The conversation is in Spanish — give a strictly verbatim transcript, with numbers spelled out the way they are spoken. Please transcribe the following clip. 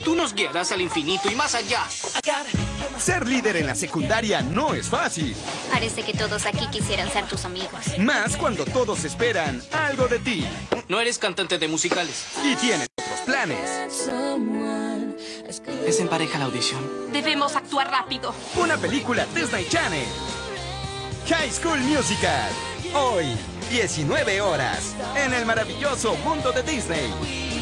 Tú nos guiarás al infinito y más allá. Ser líder en la secundaria no es fácil. Parece que todos aquí quisieran ser tus amigos. Más cuando todos esperan algo de ti. No eres cantante de musicales. Y tienes otros planes. Es en pareja la audición. Debemos actuar rápido. Una película Disney Channel. High School Musical. Hoy, diecinueve horas, en el maravilloso mundo de Disney.